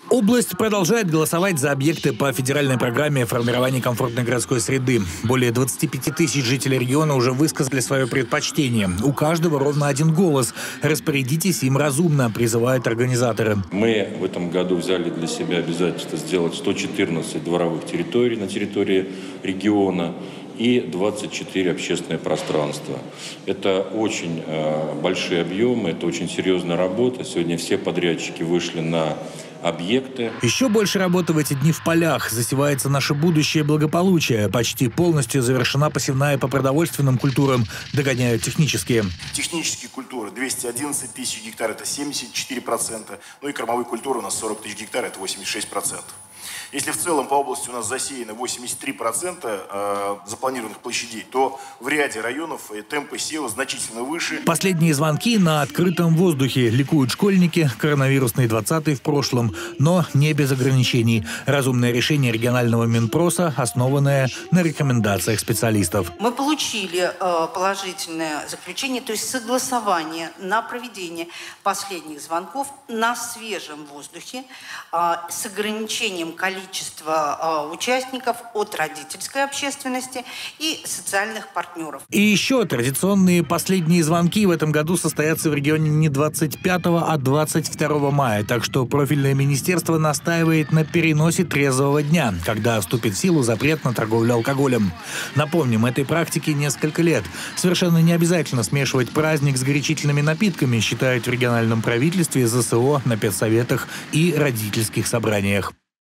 Область продолжает голосовать за объекты по федеральной программе формирования комфортной городской среды. Более 25 тысяч жителей региона уже высказали свое предпочтение. У каждого ровно один голос. Распорядитесь им разумно, призывают организаторы. Мы в этом году взяли для себя обязательство сделать 114 дворовых территорий на территории региона и 24 общественные пространства. Это очень большие объемы, это очень серьезная работа. Сегодня все подрядчики вышли на объекты. Еще больше работы в эти дни в полях. Засевается наше будущее благополучие. Почти полностью завершена посевная по продовольственным культурам. Догоняют технические. Технические культуры 211 тысяч гектар, это 74%. Ну и кормовые культуры у нас 40 тысяч гектар, это 86%. Если в целом по области у нас засеяно 83% запланированных площадей, то в ряде районов темпы сева значительно выше. Последние звонки на открытом воздухе. Ликуют школьники. Коронавирусный 20-й в прошлом. Но не без ограничений. Разумное решение регионального Минпроса, основанное на рекомендациях специалистов. Мы получили положительное заключение, то есть согласование на проведение последних звонков на свежем воздухе с ограничением количества участников от родительской общественности и социальных партнеров. И еще традиционные последние звонки в этом году состоятся в регионе не 25, а 22 мая. Так что профильное министерство настаивает на переносе трезвого дня, когда вступит в силу запрет на торговлю алкоголем. Напомним, этой практике несколько лет. Совершенно не обязательно смешивать праздник с горячительными напитками, считают в региональном правительстве, ЗСО, на педсоветах и родительских собраниях.